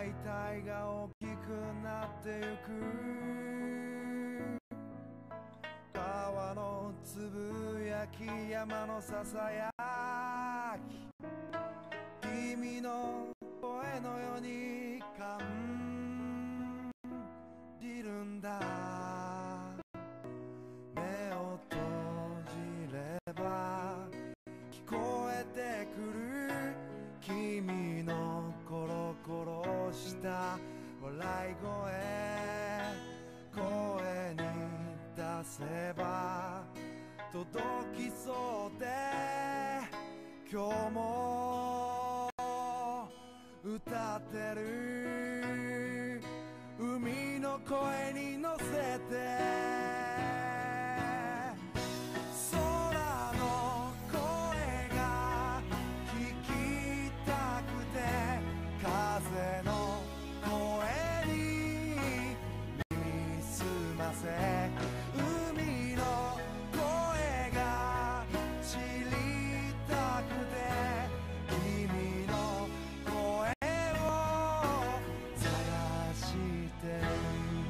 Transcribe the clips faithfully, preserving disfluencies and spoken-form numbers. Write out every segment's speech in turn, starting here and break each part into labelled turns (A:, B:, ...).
A: 大体が大きくなってゆく。川のつぶやき、山のささやき、君の声のように感じるんだ。目を閉じれば聞こえてくる君のコロコロした笑い声。声に出せば届きそうで、今日も歌ってる。海の声に乗せて空の声が聞きたくて、風の声に耳すませ、海の声が知りたくて、君の声を探してる。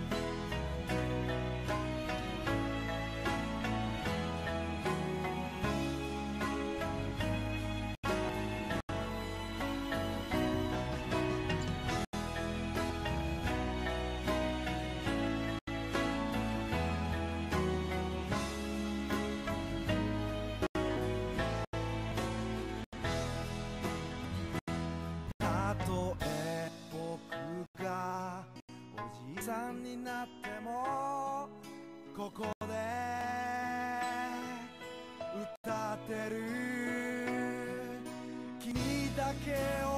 A: たとえ僕がおじさんになってもここで歌ってる。君だけを